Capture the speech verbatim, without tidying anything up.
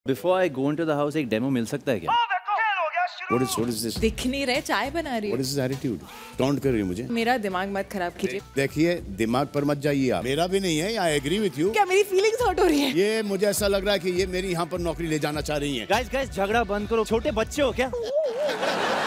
Before I go into the house, एक demo मिल सकता है क्या? What is what is this? दिख नहीं रहे, चाय बना रही What है। is this attitude? टॉन्ट कर रही है मुझे। मेरा दिमाग मत खराब कीजिए। देखिए दिमाग पर मत जाइए आप। मेरा भी नहीं है। I agree with you। क्या मेरी फीलिंग्स हर्ट हो रही है? ये मुझे ऐसा लग रहा है कि ये मेरी यहाँ पर नौकरी ले जाना चाह रही हैं। Guys, guys, झगड़ा बंद करो। छोटे बच्चे हो क्या?